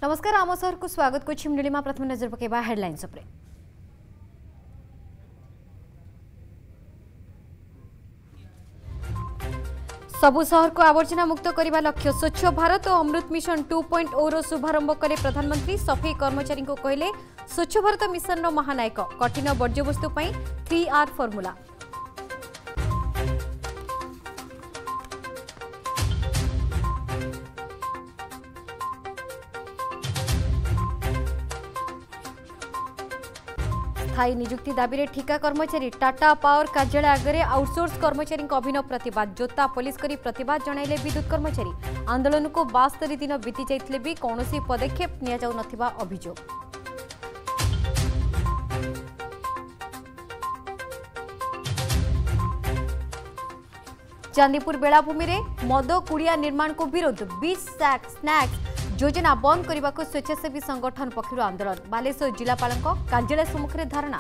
नमस्कार आम सहर को स्वागत करछि नीलिमा। प्रथम नजर पकेबा हेडलाइंस उपरे। सबु सहर को आवर्जना मुक्त करने लक्ष्य स्वच्छ भारत और अमृत मिशन 2.0 रो शुभारंभ कले प्रधानमंत्री। सफाई कर्मचारी को कहले स्वच्छ भारत मिशन रो महानायक। कठिन वर्ज्यवस्तु 3R फर्मुला। स्थायी नियुक्ति दाबी रे ठिका कर्मचारी टाटा पावर कार्यालय आगे आउटसोर्स कर्मचारी अभिनव प्रतिवाद। जोता पुलिस करी प्रतिवाद जणाइले विद्युत कर्मचारी। आंदोलन को 72 दिन बीती जाइथिले भी कौनसी पदक्षेप निया जाउ नथिबा अभियोग। चांदीपुर बेलाभूमि रे मद कुड़िया निर्माण को विरोध। 20 स्नैक्स योजना बंद करने को स्वेच्छासेवी संगठन पक्षर आंदोलन। बालेश्वर जिलापाल कार्यालय सम्मुख में धारणा।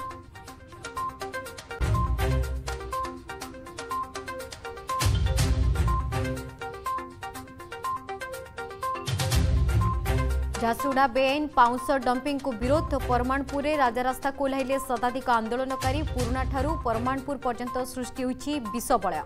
झारसुगुड़ा बेआईन पाउंस डंपिंग को विरोध। परमाणपुर राजा रास्ता को ओह्लाइले शताधिक आंदोलनकारी। पुराणा ठारू परमाणपुर पर्यंत सृष्टि होइछि विषबलय।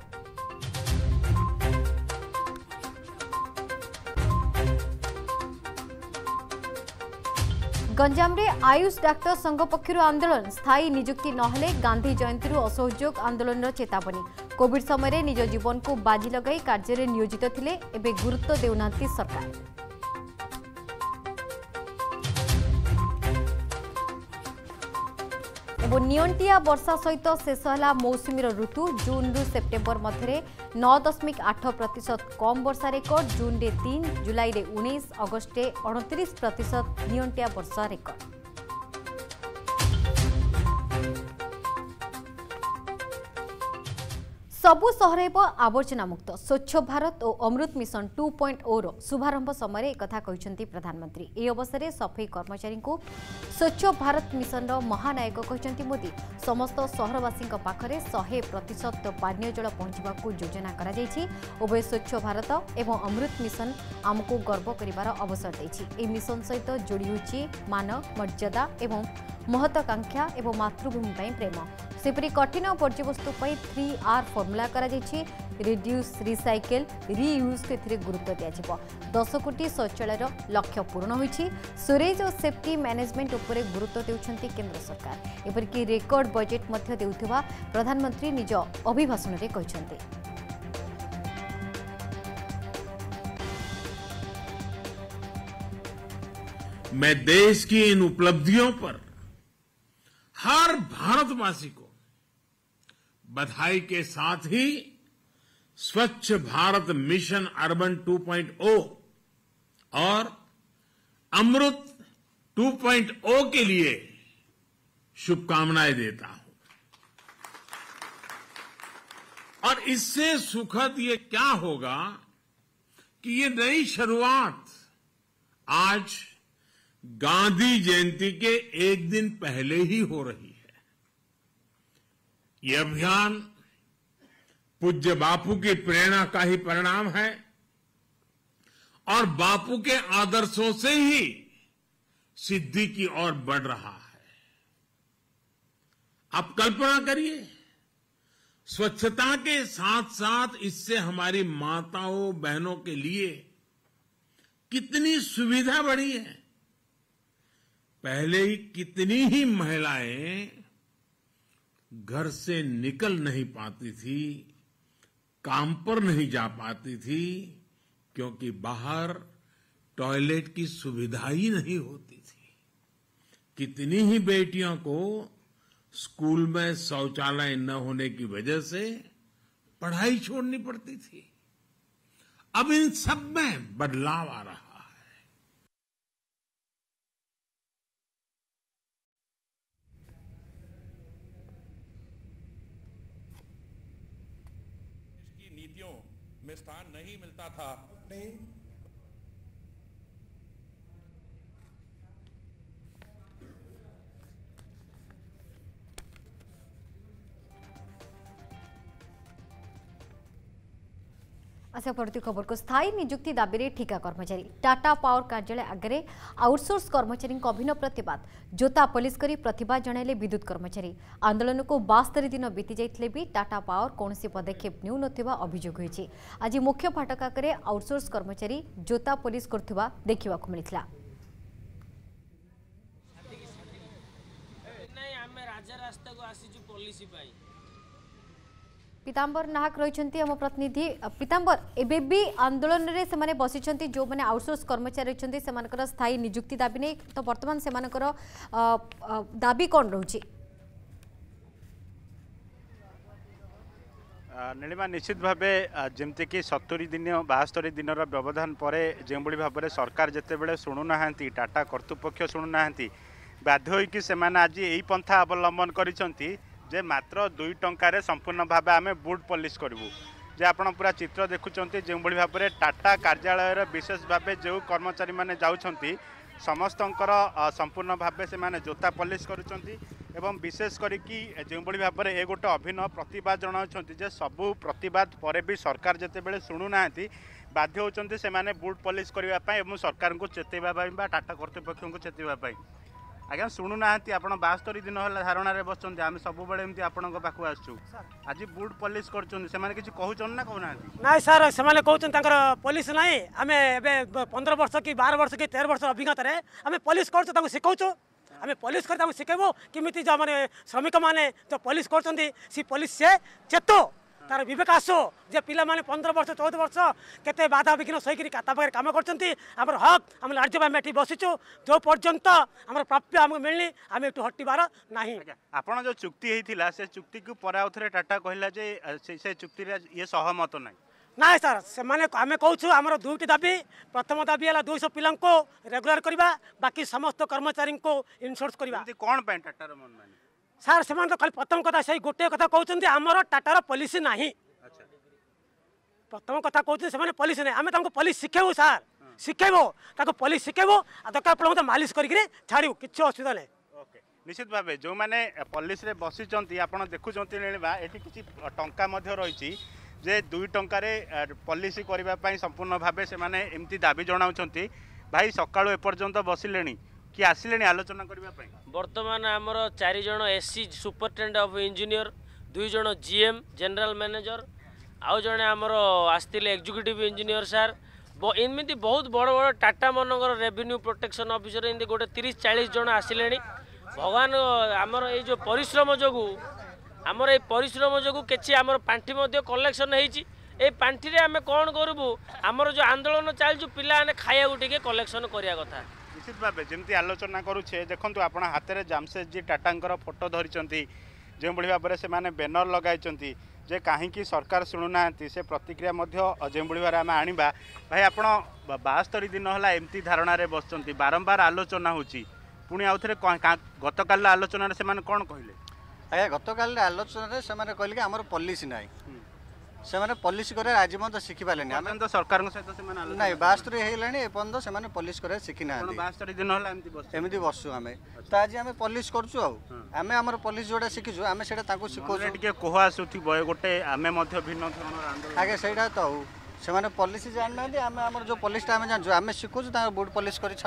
गंजाम रे आयुष डाक्टर संघ पक्षर आंदोलन। स्थायी नियुक्ति नहले गांधी जयंती असहयोग आंदोलन चेतावनी। कोविड समय निज जीवन को बाजी लगाई कार्य नियोजित थिले, एबे गुरुत्व देउनांती सरकार। एवं नियंटिया वर्षा सहित शेष है मौसुमी ऋतु। जून रु सेप्टेम्बर मध्य 9.8% कम वर्षा रेकर्ड। जून रे 3, जुलाई रे 19, अगस्ट रे 29% नियंटिया वर्षा रेकर्ड। सबु सहर आवर्जना मुक्त। स्वच्छ भारत और अमृत मिशन 2.0 रो शुभारंभ समय एक कथा कहते प्रधानमंत्री। ए अवसर में सफाई कर्मचारी को स्वच्छ भारत मिशन रो महानायक कहते मोदी। समस्त सहरवासी पाखरे 100% पानीय जल पहुंचवा योजना करा जायछि। उभय स्वच्छ भारत एवं अमृत मिशन आमको गर्व करिवार अवसर देछि। ए मिशन सहित जोड़ी होछि मान मर्यादा एवं महत्वाकांक्षा एवं मातृभूमि प्रेम। सेपरी कठिन वर्ज्यवस्तु 3R फर्मुला करा जायछि। रिड्यूस, रिसाइकेल, रियूज को गुरुत्व दिया। 10 कोटी शौचालय लक्ष्य पूर्ण होइछि। स्टोरेज और सेफ्टी मैनेजमेंट उपरे गुरुत्व देउछंती केंद्र सरकार। एपरिक रेकर्ड बजेट मध्य देउथिबा प्रधानमंत्री निज अभिभाषण रे कहछंती। मैं देश की इन उपलब्धियों पर हर भारतवासी को बधाई के साथ ही स्वच्छ भारत मिशन अर्बन 2.0 और अमृत 2.0 के लिए शुभकामनाएं देता हूं। और इससे सुखद ये क्या होगा कि ये नई शुरुआत आज गांधी जयंती के एक दिन पहले ही हो रही है। ये अभियान पूज्य बापू की प्रेरणा का ही परिणाम है और बापू के आदर्शों से ही सिद्धि की ओर बढ़ रहा है। आप कल्पना करिए, स्वच्छता के साथ साथ इससे हमारी माताओं बहनों के लिए कितनी सुविधा बढ़ी है। पहले ही कितनी ही महिलाएं घर से निकल नहीं पाती थी, काम पर नहीं जा पाती थी, क्योंकि बाहर टॉयलेट की सुविधा ही नहीं होती थी। कितनी ही बेटियों को स्कूल में शौचालय न होने की वजह से पढ़ाई छोड़नी पड़ती थी। अब इन सब में बदलाव आ रहा है। नीतियों में स्थान नहीं मिलता था। आशा पड़ती खबर को स्थायी नियुक्ति दाबी रे ठिका कर्मचारी टाटा पावर कार्यालय आगे आउटसोर्स कर्मचारी अभिनव प्रतिवाद जोता पुलिस करी प्रतिवाद जणाइले विद्युत कर्मचारी आंदोलन को 72 दिन बीती जाइथिले भी टाटा पावर कौनसी पदक्षेप नेउ नथिबा अभियोग होईछि। आज मुख्य फाटक आगे आउटसोर्स कर्मचारी जोता पुलिस करथुबा देखिबा को मिलिथला। पीतांबर नाहक रही आम प्रतिनिधि पीतांबर एबे भी आंदोलन रे से बसी जो मैंने आउटसोर्स कर्मचारी रही से स्थायी नियुक्ति दाबी नहीं तो बर्तमान से दाबी कौन रोचे? नीलिमा निश्चित भावे जमती कि 70 दिन 72 दिन व्यवधान पर जो भाव में सरकार जितेबाला शुणुना टाटा कर्तृपक्ष शुणुना बाध्य होइकि सेमाने आज यही पंथा अवलंबन करिसंती जे मात्र 2 टंकार संपूर्ण भाव आम बुट पॉलिश करूँ जे आपण पूरा चित्र देखुंत जो भाव में टाटा कार्यालय विशेष भाव जो कर्मचारी माने जाउछंती समस्तंकर संपूर्ण भाव से जोता पॉलिश करुँच विशेष करिकी जो भाव में ये गोटे अभिनव प्रतिवाद जनाउछंती जे सबू प्रतिवाद पर भी सरकार जितेबाला शुणुना बाध्य होचंती से माने बुट पॉलिश करने सरकार को चेतवाई टाटा कर्तृपक्ष को चेतवाई। आज्ञा शुणुना आप 72 दिन है धारणा बस आम सब एमती आपण पाक आसु आज बुट पॉलिश कर ना कहना ना सर से कहते पॉलिश ना आम ए 15 वर्ष कि 12 वर्ष कि 13 वर्ष अभिज्ञता आम पॉलिश कर शिखाऊ आम पॉलिश कर शिखेबू किमिति जो मैंने श्रमिक मैंने जो पॉलिश कर पॉलिश से चेतो तार विवेक आसो जे पिला माने 15 वर्ष 14 वर्ष केते बाधा विघ्न सही पाखे कम कर हक आम राज्य एटी बसीचु जो पर्यंत आम प्राप्य आमको मिलनी आम एटू हटबार ना। आपड़ जो चुक्ति होता से चुक्ति को पर आउ थे टाटा कहला जे से चुक्ति ये सहमत ना ना सर से आम कहूँ आम 2टी दाबी प्रथम दाबी है 200 पिला रेगुलर करवा बाकी समस्त कर्मचारी को इनसोर्स करवा कौन टाटार मन माने सार से तो खाली प्रथम कथा से गोटे कथा कहते आमर टाटार पॉलिसी ना प्रथम कथा कहते से पॉलिसी ना आम पॉलिस शिखेबू सार शिखेबू पॉलिस शिखेबू दरकार पड़े मालिश करके छाड़ू किसी असुविधा नहीं। निश्चित भाव जो मैंने पॉलिस रे बसीचंती आपण देखुचंती नीलिमा एठी किछि टंका मध्ये रहिछि जे 2 टंकारे पॉलिसी करबा पई संपूर्ण भाव से माने एमती दाबी जणाउचंती भाई सकाळो एपर्यंत बसिलेनी कि आसिलेनी आलोचना करबा पई वर्तमान आमर 4 जण एससी सुपरिटेडेंट ऑफ इंजीनियर 2 जण जीएम जनरल मैनेजर आउ जणे आमर आस्तिले एग्जीक्यूटिव इंजीनियर सार एमती बहुत बड़ बड़ टाटा मनकर रेवेन्यू प्रोटेक्शन ऑफिसर एमती गोटे 30-40 जण आसिलेनी भगवान आमर ये जो परिश्रम जोगु आमर ये परिश्रम जोगु किछि आमर पांठी मध्ये कलेक्शन होईछि ए पांठी रे आमे कोन करबु आमर जो आंदोलन चालछु पिला ने खाया उठिके कलेक्शन करिया कथा निश्चित भाव जमी आलोचना करुचे देखो आप हाथ में जामशेदजी टाटा फोटो धरी जो भाव में से बैनर लगाई जे कहीं सरकार शुणुना से प्रतिक्रिया जो भाव आम आनिबा भाई आप 72 दिन है एमती धारणा बस बारंबार आलोचना होची पुणी आउ थे गतकाल आलोचन से कौन कहले आज्ञा गतकाल आलोचन से कहले आमर पॉलिसी ना से पॉलिश कर आज शिखी पारे तो सरकार सहित ना 72 होगा से पॉलिश कर शिखी ना 72 दिन एमती बसु आम तो आज आम पॉलिश करूँ आम आम पॉलिश जोड़ा शिखीचु आम से शिखा कह आसुव गोटे आम भिन्न धरण आगे से तो से पॉलिसी जानना आम आम जो पॉलिसटा आम जानू आम शिखु बुट पॉलिश कर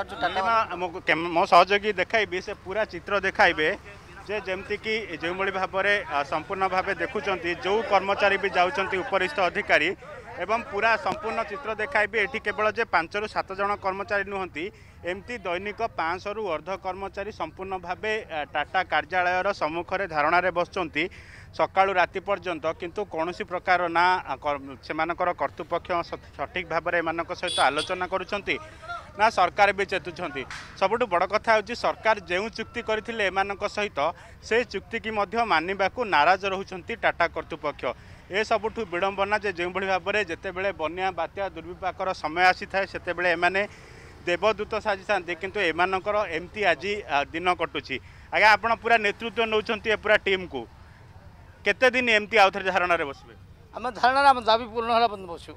छाड़ू मो सहयोगी देखाइबी से पूरा चित्र देखाइबे जे जमती कि जो भाव में संपूर्ण भाव देखुं जो कर्मचारी भी जाऊँच उपरिस्थ अधिकारी एवं पूरा संपूर्ण चित्र देखाइबे एठी केवल जे 5 ରୁ 7 जन कर्मचारी नुहंती एमती दैनिक 500 ରୁ अर्ध कर्मचारी संपूर्ण भाव टाटा कार्यालय सम्मुख में धारणा बसुँच सकाळु राति पर्यंत किंतु कौनसी प्रकार ना सेमानकर कर्तृपक्ष सठिक भाव में सहित आलोचना करुछंती ना सरकार भी चेतुंट सबुठ बड़ कथा हूँ सरकार जो चुक्ति करथिले एमानक सहित से चुक्ति की मानिबा को नाराज रहउछंती टाटा कर्तृपक्ष ए सबुठ विडंबना जे जो भाव में जितेबले बन्या बात्या दुर्विपाकर समय आसी थाए सेतेबले एमाने देवदूत साजी था किंतु एमानकर एमती आज दिन कटुची आज्ञा आपण पूरा नेतृत्व नौछंती पूरा टीम को केते दिन एमती आउ थे धारणा बसबे आम धारणा आम दाबी पूर्ण होला बसु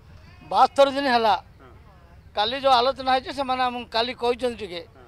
72 दिन है काली जो आलोचना है से माने काली कहते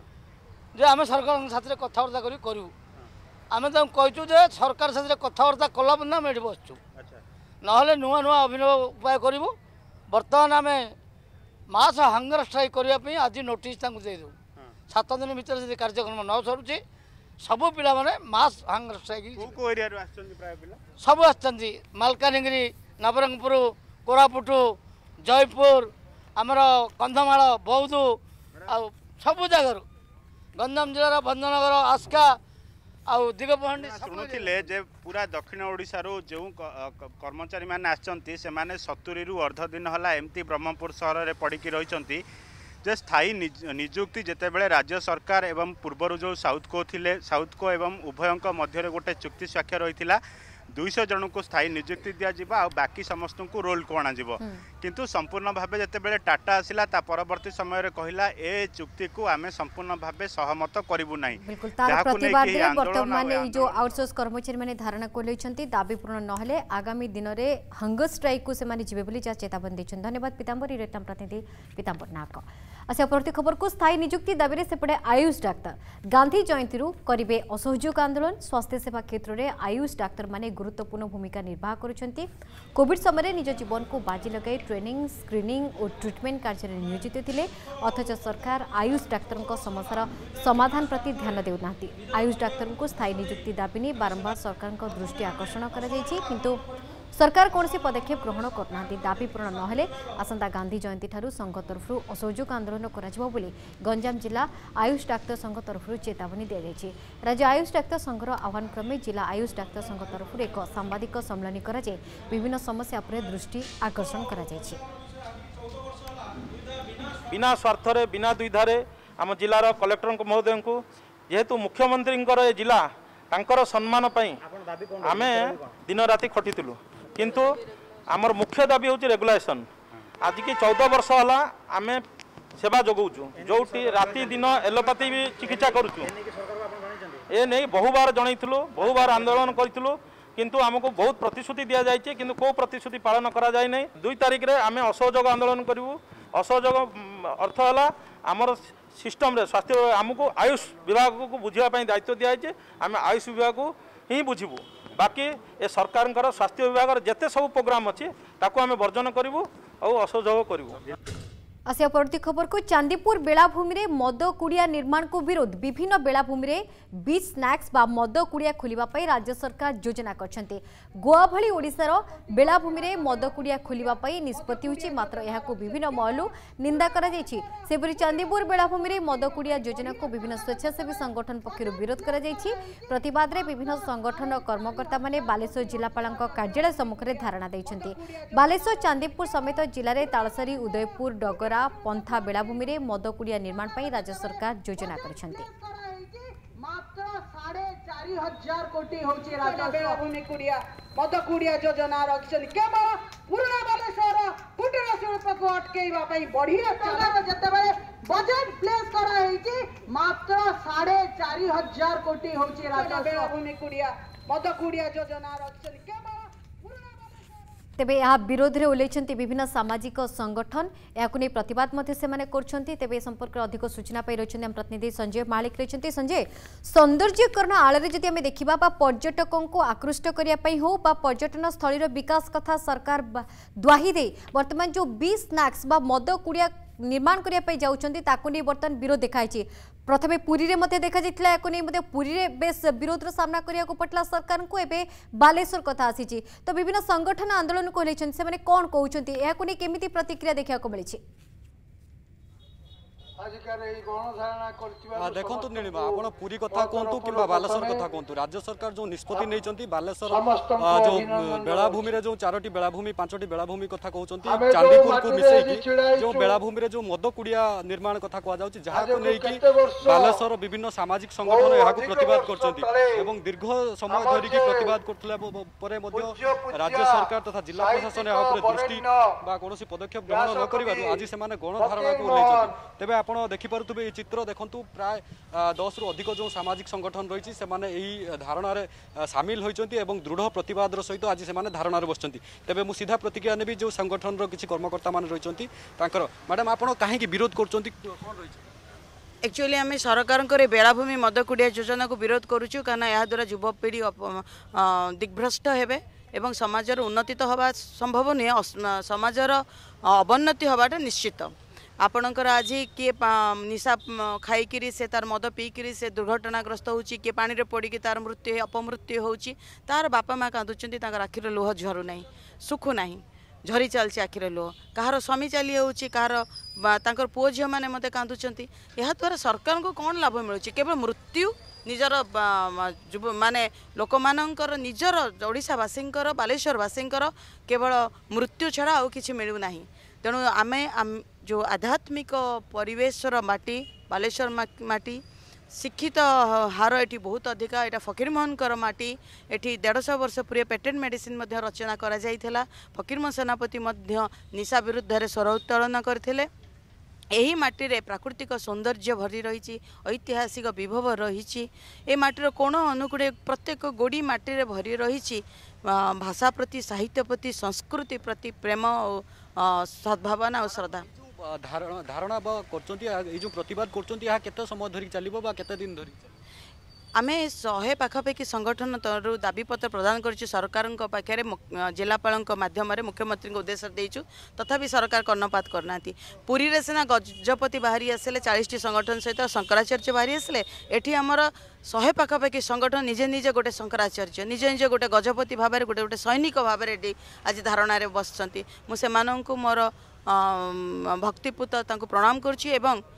जे आम सरकार साथ कथबार्ता करूँ आम कहूँ जे सरकार साथ कथबार्ता कला आम ये बसचु ना नुआ नुआ अभिनव उपाय करूँ बर्तमान आम मास हंगर स्ट्राइक करने आज नोटिस देदेव 7 दिन भर से कार्यक्रम न सरुचे सबू पिला माने मास हंगर स्ट्राइक सब आसती मालकानगिरी नवरंगपुर कोरापुट जयपुर आमर कंधमाल बौद्ध आ सबू जगार गंजाम जिलार भंजनगर आस्का आउ दिगपहंडी शुणुले जे पूरा दक्षिण ओडिशा रो जो कर्मचारी मैंने आसचंती से माने 70 रु अर्ध दिन हला एमती ब्रह्मपुर सहर रे पड़िकी रहिचंती जे स्थायी नियुक्ति जेतेबेले राज्य सरकार एवं पूर्वर जो साउथ को एवं उभयंक मध्य गोटे चुक्ति स्वाक्षर होइथिला 200 जन को स्थायी नियुक्ति दिया जिबा आ बाकी समस्त को रोल को अणा जिवो किंतु संपूर्ण भावे जेतेबेले टाटा आसिला ता परवर्ती समय रे कहिला ए चुक्ति को आमे संपूर्ण भावे सहमत करिवु नाही बिल्कुल तार प्रतिवाद रे वर्तमान ए जो आउटसोर्स कर्मचारी माने धारणा कोलेछंती दाबी पूर्ण न हेले आगामी दिन रे हंगर स्ट्राइक को से माने जिबे बोली जा चेतावनी दैछन। धन्यवाद पीतांबर रेटम प्रतिनिधि पीतांबर नायक। आशा परवर्ती खबर को स्थायी नियुक्ति दाबी रे सेपटे आयुष डाक्तर गांधी जयंती रु करिवे असहयोग आंदोलन। स्वास्थ्य सेवा क्षेत्र में आयुष डाक्तर माने गुरुत्वपूर्ण भूमिका निर्वाह करुछंती। कोविड समय निज जीवन को बाजी लगाई ट्रेनिंग स्क्रीनिंग और ट्रिटमेंट कार्य में नियोजित थिले अथच सरकार आयुष डाक्तर समस्यार समाधान प्रति ध्यान देउना। आयुष डाक्तर को स्थायी नियुक्ति दाबी नहीं बारंबार सरकार दृष्टि आकर्षण किंतु सरकार कौन पदक्षेप ग्रहण करना दाबी पूर्ण नहेले आसंता गांधी जयंती ठारू संघ तरफ असहयोग आंदोलन कर गंजाम जिला आयुष डाक्तर संघ तरफ चेतावनी दी जाएगी। राज्य आयुष डाक्तर संघर आह्वान क्रमे जिला आयुष डाक्तर संघ तरफ एक सांबादिक सम्मेलन कर विभिन्न समस्या पर दृष्टि आकर्षण कर बिना स्वार्थ बिना द्विधारे आम जिलार कलेक्टर महोदय को जेहेतु मुख्यमंत्री जिला तांकर सम्मान आमे दिन राति खटिलु किंतु आमर मुख्य दाबी हूँ रेगुलेशन। आज की 14 वर्ष है आम सेवा जोगाऊँ जो राति दिन एलोपैथी भी चिकित्सा करुचु ए नहीं बहुबार जनइलु बहुबार आंदोलन करूँ किंतु आमको बहुत प्रतिश्रुति दि जाए कि कौ प्रतिश्रुति पालन करा जाए नहीं। 2 तारिख रे आम असहयोग आंदोलन करूँ। असहयोग अर्थ है आमर सिस्टम रे स्वास्थ्य आमको आयुष विभाग को बुझापी दायित्व दिखाई आम आयुष विभाग को ही बुझू बाकी ए सरकार स्वास्थ्य विभाग जिते सब प्रोग्राम अच्छी ताकू आम वर्जन करूँ और असहयोग करूँ। आसिया परवर्ती खबर को चांदीपुर बेलाभूमि में मद कुड़िया निर्माण को विरोध विभिन्न बेलाभूमि में बीच स्नैक्स बा मद कुड़िया खोलिबा पई राज्य सरकार योजना करछन्ते। गोवा भली ओडिसार बेलाभूमि में मद कुड़िया खोलिबा पई निष्पत्ति होछि मात्र यहाको विभिन्न महलु निंदा करा जायछि। सेपरि चांदीपुर बेलाभूमि में मद कुड़िया योजना को विभिन्न स्वेच्छासेवी संगठन पक्षरु विरोध करा जायछि। प्रतिवाद रे विभिन्न संगठन कर्मकर्ता माने बालेश्वर जिलापालक कार्यालय सम्मुख रे धारणा दैछन्ते। बालेश्वर चांदीपुर समेत जिले में तालसारी उदयपुर डगर पंथा बेलाभूमि में मद कुड़िया निर्माण पर राज्य सरकार योजना करछन्ते। मात्र 4,500 कोटी होची राज्य बेलाभूमि कुड़िया मद कुड़िया योजना रखछन केवल पुराना बालेश्वर कुटीर शिल्प को अटकेइबा पई बढ़िया सरकार जतेबेले बजट प्लेस करा हेची मात्र 4,500 कोटी होची राज्य बेलाभूमि कुड़िया मद कुड़िया योजना रखछन केवल तेबे यह विरोध में ओल्लैछन्ति विभिन्न सामाजिक संगठन याकु नै प्रतिवाद मध्य से माने करछन्ति। तेबे संपर्क अधिक सूचना पाई रहिछन्ति हम प्रतिनिधि संजय मालिक रहिछन्ति। संजय सौंदर्यकरण आଳରେ जदि आमे देखिबा बा पर्यटकों को आकृष्ट करिया पई हो बा पर्यटन स्थलीर विकास कथा सरकार द्वाही दे वर्तमान जो 20 स्नैक्स बा मद कुड़िया निर्माण करिया पई जाउछन्ति ताकु नै वर्तमान विरोध देखाइछि। प्रथमे पुरी रे मते देखा जितला याकु नै मते पुरी रे बेस विरोध रो सामना करिया को पटला सरकार को एबे बालेश्वर कथा आसीछि तो विभिन्न संगठन आंदोलन को लेछन्ति से माने कोन कहउछन्ति याकु नै केमिति प्रतिक्रिया देखा को मिलिछि। देखो नीलिमा आप पुरी कथा कहतु कि बालेश्वर कथा कहतु राज्य सरकार जो निष्पत्ति नहीं बालेश्वर जो बेलाभूमि जो 4टी बेलाभूमि 5टी बेलाभूमि कथा कहते चांदीपुर को मिसेकी जो बेलाभूमि जो मद कुड़िया निर्माण कथा कहुच्छी बालेश्वर विभिन्न सामाजिक संगठन यहाँ प्रतिवाद कर दीर्घ समय धरिकी प्रतिवाद कर राज्य सरकार तथा जिला प्रशासन यहाँ दृष्टि कौन पदक्षेप ग्रहण न कर आज से गणधारणा को तेज आप देखिपे चित्र देखु प्राय 10 रु अधिक जो सामाजिक संगठन रही से धारणार सामिल होती दृढ़ प्रतिवाद सहित आज से धारणार बस तेज मुझे सीधा प्रतिक्रिया नेबी जो संगठन किसी कर्मकर्ता मान रही मैडम आप कहीं विरोध कर एक्चुअली आम सरकार बेलाभूमि मद कुड़िया योजना को विरोध करुचु कारण यह द्वारा युवपीढ़ी दिग्भ्रष्ट हेबे एवं समाजर उन्नति तो हवा संभव नुहे समाजर अवन्नति हवाटा निश्चित आपणकर आज किए निशा खाई से तार मद पीकि से दुर्घटनाग्रस्त होची किए पानी रे पड़ी तार मृत्यु अपमृत्यु होची तार बापा माँ कांदुचंती तार आखिर लुह झरू नहीं सुखु नहीं झरी चलती आखिर लुह कहार स्वामी चली जाऊँगी कहार पुओ झील मैंने मत कांदुचंती या द्वारा सरकार को कौन लाभ मिलूँ केवल मृत्यु निजर माने लोक मानकर निजर ओडिशावासी बालेश्वरवासी केवल मृत्यु छड़ा आउ किछि मिलू नाही तेणु आमे जो आध्यात्मिक परिवेशर माटी बालेश्वर माटी शिक्षित हार एटी बहुत अधिका एटा फकीरमोहन माटी एटी 150 वर्ष पूर्व पेटेंट मेडिसिन मध्य रचना करा जाइथिला फकीरमोहन सेनापति मध्य निशा विरुद्ध रे स्वर उत्तोलन करथिले एही माटी रे प्राकृतिक सौंदर्य भरी रही ऐतिहासिक विभव रही ए माटीर कोण अनुकूले प्रत्येक गोड़ी माटी रे भरी रही भाषा प्रति साहित्य प्रति संस्कृति प्रति प्रेम और सद्भावना और श्रद्धा धारणा कर जो प्रतिवाद कर समय धरी चलो केते दिन धरी आमे 100 पाखापाखि संगठन तरु दाबीपत्र प्रदान कर सरकार पाखे जिलापाल माध्यम मुख्यमंत्री उद्देश्य देचु तथापि सरकार कर्णपात करना पुरी रे सिना गजपति बाहरी आसले 40टी संगठन सहित शंकराचार्य बाहरी आसले एठी आमर 100 पाखापाखि संगठन निजे निजे गोटे शंकराचार्य निजे निजे गोटे गजपति भाव में गोटे सैनिक भाव में आज धारणा बसचंती मुझे मोर भक्तिपूत प्रणाम करुच्ची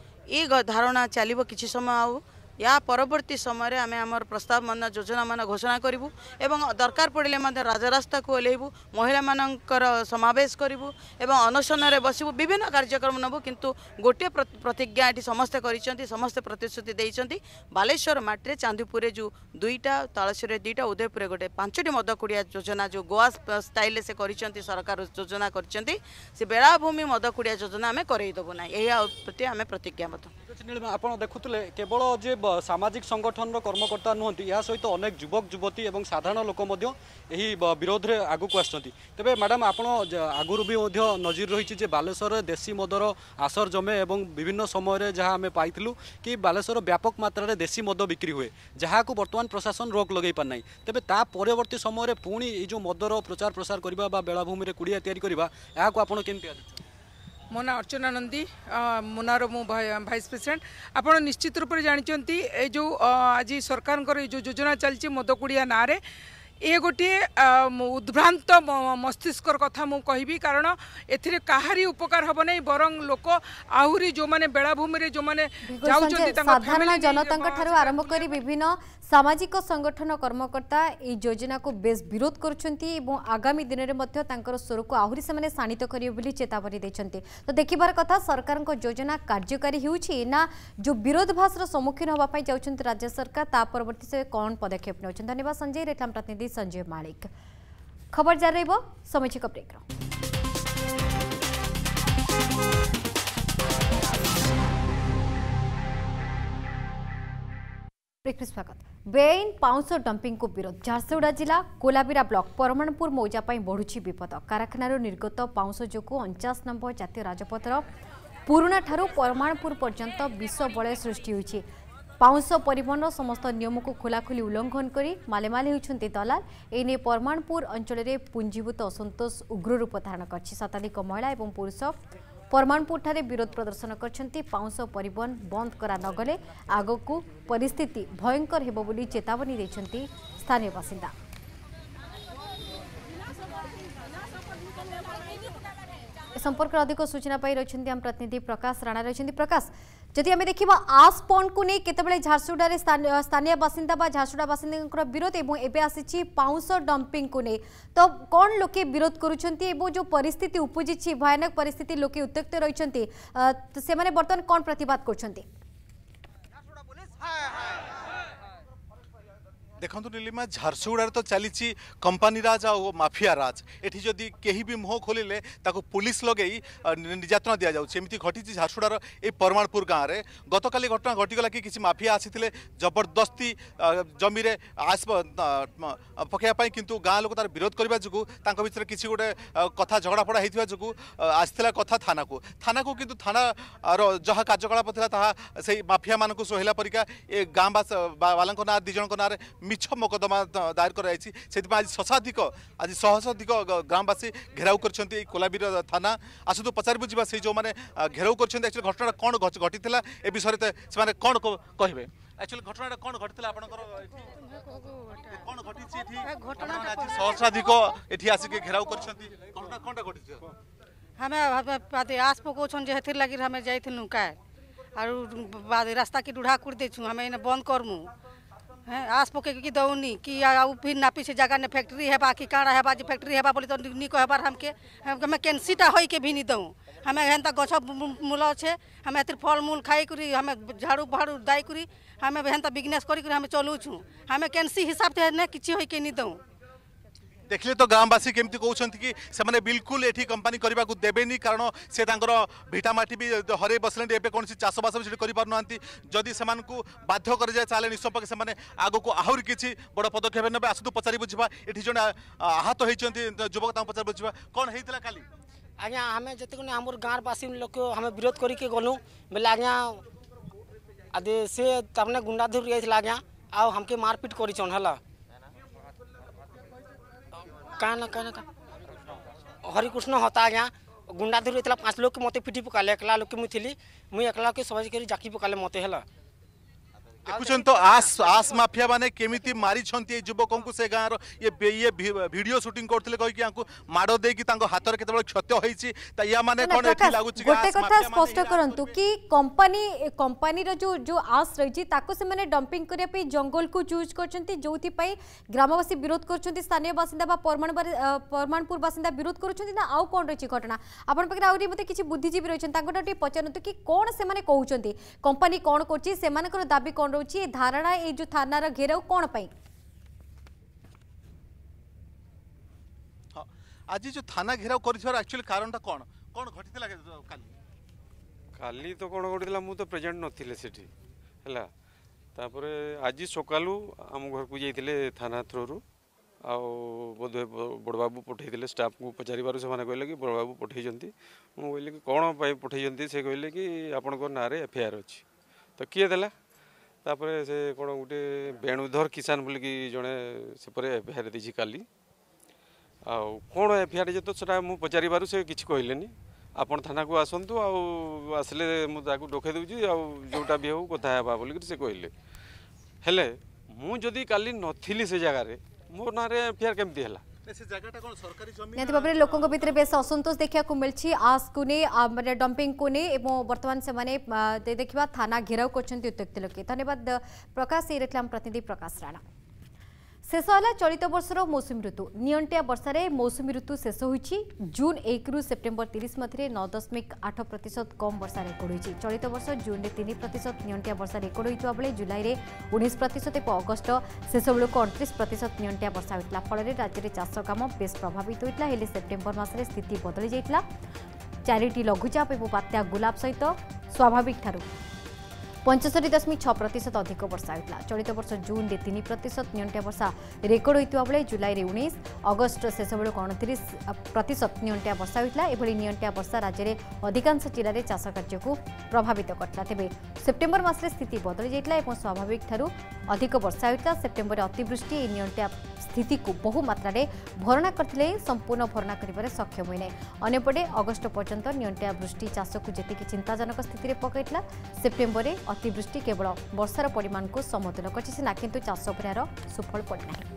धारणा चलो किसी समय आउ या परवर्ती समय आम आम प्रस्ताव मान योजना मान घोषणा करूँ एवं दरकार पड़े राजरास्ता को ओह्लैबू महिला मानकर समावेश करूँ एवं अनशन में बसबू विभिन्न कार्यक्रम नबू किंतु गोटे प्रतिज्ञा ये समस्ते कर समस्ते प्रतिश्रुति देते बालेश्वर माटी चांदीपुर जो 2टा तालचेर 2टा उदयपुर गोटे 5टी मदकुड़िया योजना जो गोवा स्टाइल से कर सरकार योजना कर बेलाभूमि मदकुड़िया योजना आम करईदेबू ना यही प्रति आम प्रतिज्ञाबद्ध आप देखुले केवल जे सामाजिक संगठन कर्मकर्ता नुहति या सहित अनेक युवक युवती और साधारण लोक विरोध में आगू आसुँच तेज मैडम आप आगुरी भी नजर रही बालेश्वर देशी मदर आसर जमे और विभिन्न समय जहाँ आम पाइलु कि बालेश्वर व्यापक मात्रा रे देशी मद बिक्री हुए जहाँ को बर्तमान प्रशासन रोक लगे पारना तेज ता परवर्ती समय पुणी जो मदर प्रचार प्रसार करवा बेलाभूमि कुड़िया या आपड़ केमती मो ना अर्चना नंदी मुनार मु भाइस प्रेसिडेंट आपड़ निश्चित रूप से जानते ये जो आज सरकार जो योजना चलती मदकुड़िया ना रे ये गोटे उद्भ्रांत मस्तिष्कर कथा मु कहबी कारण एथिरे काहारी उपकार हब नहीं बरं लोक आहुरी जो माने बेलाभूमि रे जो माने जाउचंती साधारण जनता ठारू आरंभ करी विभिन्न सामाजिक संगठन कर्मकर्ता ये योजना को बेस विरोध करुछंती एवं आगामी दिन में स्वर को आहरी से शाणित करेंगे चेतावनी देते तो देखिबार कथा सरकार योजना कार्यकारी होउछि ना जो विरोधाभास सम्मुखीन होगापाई जाउछंती राज्य सरकार ता परवर्ती से कौन पदक्षेप नौछंती। धन्यवाद संजय। रेखलाम प्रतिनिधि संजय मालिक। खबर जारी रहिबो सामाजिक ब्रेक। स्वागत। बेआईन पाउंस डंपिंग को विरोध झारसुगुड़ा जिला कोलाबिरा ब्लॉक परमाणपुर मौजा बढ़ुची विपद कारखाना निर्गत पाउंस जो 49 नंबर जातीय राजपथर पुराणा ठारू परमाणपुर पर्यंत विष बलय सृष्टि होइछि। पाउंस परिवहन समस्त नियम को खोलाखोली उल्लंघन करी मालेमाले होइछन्ति दलाल एने परमाणपुर अंचल में पुंजीभूत असंतोष उग्र रूप धारण करछि। शताधिक महिला और पुरुष परमाणपुर ठारे विरोध प्रदर्शन करछन्ति। पाउंस परिवहन बंद करा नगले आगकू परिस्थिति भयंकर हेबो बोली चेतावनी दैछन्ति स्थानीय बासिंदा। संपर्क अधिक सूचना पाई रही आम प्रतिनिधि प्रकाश राणा रही। प्रकाश जदि आम देखा आस पॉइंट को नहीं केतबेले झारसुगुड़ा स्थानीय बासिंदा बा झारसुगुड़ा बासिंदा विरोध एवं एबे आसी पाउंस डंपिंग को नहीं तो कौन लोके विरोध करुछन्ति एवं जो परिस्थिति उपजी भयानक परिस्थिति लोके उत्त्यक्त रही से माने बर्तमान कौन प्रतिवाद करछन्ति? देखो नीलिमा झारसुगुड़ा तो चली कंपानी राज और माफिया राज एठी जदि केही भी मुह खोलिले ताको पुलिस लगे निर्यातना दि जाऊँगी घटी झारसुगुड़ार ये परमाणपुर गाँव में गतकाली घटना घटीगला कि किसी माफिया आसी जबरदस्ती जमी रे आस पकड़ाई किंतु गाँ लोक तार विरोध करने जो भर किसी गोटे कथा झगड़ाफड़ा होता जो आसला कथा थाना को किंतु थाना जहाँ कार्यकलाप था से माफिया मानक सोहला परिका ये गाँ वाला ना 2 जन ना मिछ मोकदमा दायर कराई आज शताधिक आज शताधिक ग्रामवासी घेराव कर कोलाबीर थाना आसतु पचार बुझा से जो मैंने घेराव कर घटना कौन घटी ए विषय से कौन कहे एक्चुअली घटना कौन घटी कौन घटी सहस्राधिक ये आसिक घेराव कर घटना कौन घटी हमें आस पकाउछन जे हेथिर लागि हमें जाइथिनु का आर रास्ता की डूढ़ा कुड़ देछु हमें इने बंद करमु हैं आस पके की दौनी कि फिर नापी से जगह ने फैक्ट्री है बाकी काड़ा है बाजी फैक्ट्री है बोली तो नी कहबार हमके हमें कैंसीटा होई के भी नहीं दऊ हमें हेंता गछ मूल छे हमें एतिर फल मूल खाई करी हमें झाड़ू भाड़ू दाई करी हमें हेंता बिजनेस करी हमें चलुछु हमें कैंसी हिसाब से ने किछि होई के नहीं दऊ देखिले तो ग्रामवासी केमती कहते कि से बिल्कुल ये कंपानी करने को देवेनि कारण से भिटामाटी भी हर बसले एवं कौन चाषबास भी करना जदि से बाध्य कर जाए ताले निष्पक्ष से आग को आहरी किसी बड़ पदक्षेप ने आसतु पचारि बुझा ये जो आहत होती युवक पचारि बुझा कौन होता काली आज्ञा आम जितने आम गाँववासी लोक आम विरोध करके गलु बोले आज्ञा आदि से तमने गुंडा धुरी जाइए आज्ञा आउ हमके मारपीट करछन हला काना हरिकृष्ण होता आज्ञा गुंडा धरी 5 लोग के मत पिटी पकाले एकला लोग के मुझे एकला के समझ कर जाकी पकाले मत है देखुन तो आस माफिया माने केमिति मारी युवकों को से गाँव ये वीडियो शूटिंग करते कहीकि माड़ दे हाथ में केत क्षत होती या माने कौन लगुच गोटे कथा स्पष्ट करंतु कि कंपनी जो जो आस रही से डंपिंग करने जंगल को चूज करछंती जोथि पई ग्रामवासी विरोध करछंती स्थानीय बासिंदा बा परमाणपुर बासिंदा विरोध करछंती ना आउ कौन रही घटना आपण पाखे आउरी मते किछि बुद्धिजीवी रहिछन तांकोटा पचारंतु कि कौन से माने कहउछंती कंपनी कौन करछि सेमानकर दाबी कौन रोची धारणा ए जो थानार घेराव कौन पाई आज जो थाना घेराव कर एक्चुअली कारणटा कौन कौन घटितला काली तो कौन घटितला मु तो प्रेजेंट नथिले सेठी हला तापरे आज सकालू आम घर को जाइतिले थाना थ्रू आ बोधे बड़ बाबू पठेइतिले स्टाफ को पचारिबारु से माने कहले कि बड़ बाबू पठेइजंती मु कहले कि कौन पाई पठेइजंती से कहले कि आपनकर नारे एफआईआर अछि तो किए देला तापर से कौन गोटे बेणुधर किसान बोलिकी जड़े से एफआईआर दी काली आ कौन एफआईआर जे तो मुझे पचारिबारु से किसी कहले आपन थाना को आसतु आसले मुझे डोखे दूसरी जोटा भी हो कथा बोलिक से कहले हेले मुझे काली नथिली से जगार मो ना एफआईआर केमती है निहत भाव में लोकों भितर बेस असंतोष देखा मिली आस को नहीं डंपिंग को नहीं बर्तमान से देखा थाना घेराव कर उत्त्यक्त लोके धन्यवाद प्रकाश ये रखलाम प्रतिनिधि प्रकाश राणा शेष है चलित वर्षर मौसुमी ऋतु नियंटिया वर्षार मौसुमी ऋतु शेष होती जून 1 रु सेप्टेम्बर 30 मध्य 9.8% कम वर्षा रेकर्ड होती चलित वर्ष जून में 3% नियंटिया वर्षा रेकर्ड होता बेले जुलाई में 19% और अगस्ट शेष बेलू 29% नियंटिया वर्षा होता फल राज्य में चाष काम बेस प्रभावित होता है सेप्टेम्बर मसरे स्थिति बदली जाता 4टी लघुचाप और बात्या गुलाब सहित स्वाभाविक ठारू 65.6% अधिक वर्षा होता चलित वर्ष जून में 3% नियंटिया वर्षा रेकर्ड होता बेले जुलाई में 19 अगस्ट शेष बेलू 29% नियंटिया वर्षा होता है नियंटिया वर्षा राज्य में अधिकांश जिले में चाष कार्य को प्रभावित करता तेज सेप्टेम्बर मसरे स्थिति बदली जाता है स्वाभाविक ठारू अधिक वर्षा होता सेप्टेम्बर अतिवृष्टि नियंटिया स्थिति को बहु मात्रा भरणा करते संपूर्ण भरणा कर सक्षम होना अंपटे अगस्ट पर्यंत नियंटिया वृष्टि चाष को जी चिंताजनक स्थिति में पकड़ा सेप्टेम्बर में अतिवृष्टि केवल वर्षार परिमाण को समतुल करना किंतु चाष पर सुफल पड़ना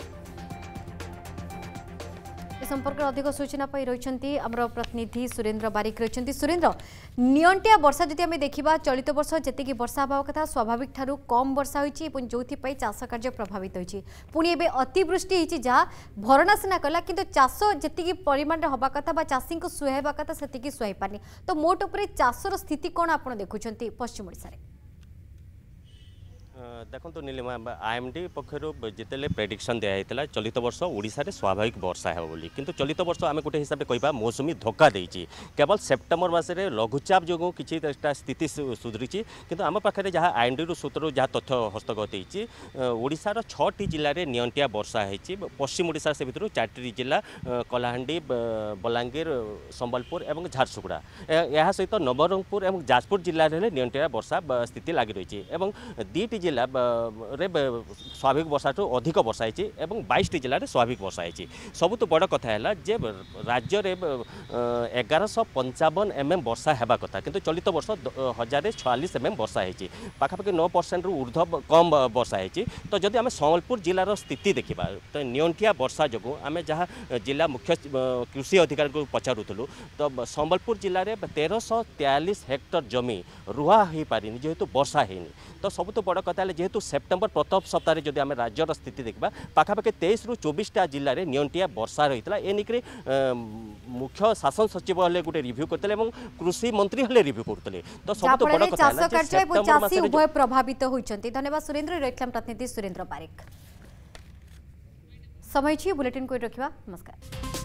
संपर्क अधिक सूचना पाई रही आमर प्रतिनिधि सुरेंद्र बारिक रही सुरेंद्र नियंटिया वर्षा जदि आम देखा चलित वर्ष जी वर्षा हवा कथा स्वाभाविक ठारू कम वर्षा होती जो चाष कार्य प्रभावित होती पुणी एवं अतिवृष्टि जहाँ भरणा सिना कला कि चाष जी परिमाण हवा कथा चाषी को सुहाइबा कथा से सुहाई पारनी तो मोट उपर चाषर स्थिति कौन आप देखुं पश्चिम ओडिशा रे देखो नीलिमा आईएमडी पक्षर जिते प्रेडिक्शन दिखाई चलित वर्ष ओडिशा रे स्वाभाविक वर्षा है बोली किंतु चलित वर्ष आम गोटे हिसाब से कह मौसुमी धोखा देती केवल सेप्टेम्बर मसरे लघुचाप जो किसी स्थिति सुधरी किंतु आम पाखे जहाँ आईएमडी सूत्र जहाँ तथ्य हस्तगत होती ओडिशार 6टी जिले में नियंटिया वर्षा होती पश्चिम ओडिशा से भर 4टी जिला कलाहांडी बलांगीर संबलपुर और झारसुगुड़ा यह सहित नवरंगपुर और जाजपुर जिले में नियंटिया वर्षा स्थिति लगी रही है 2टी जिले जिला स्वाभाविक वर्षा अधिक वर्षा होती और 22 जिले में स्वाभाविक वर्षा होती सबुत बड़ कथा है जे राज्य में 1155 mm वर्षा होगा कथा किंतु चलित वर्ष 1046 mm वर्षा होती पाखापाखि 9% रु ऊर्ध्व कम वर्षा होती तो जदि आम संबलपुर जिलार स्थिति देखा तो नियंटिया वर्षा जो आम जहाँ जिला मुख्य कृषि अधिकारी को पचारूलु तो संबलपुर जिले में 1343 हेक्टर जमी रुआ हो पारि जेहेतु वर्षा है तो सब तो बड़ कथा जेहेतु सेप्टेम्बर प्रथम सप्ताह जब आम राज्यर स्थिति देखा पाखापाखि 23 रु 24टा जिले में नियंटिया वर्षा रही है एनिक मुख्य शासन सचिव हेल्ले गोटे रिव्यू करते कृषि मंत्री हेल्ले रिव्यू करते तो सब तो बड़ कथा उभय प्रभावित होइछन्ति। धन्यवाद सुरेंद्र। रेखलाम प्रतिनिधि सुरेंद्र पारिक। समय बुलेटिन को रखिबा। नमस्कार।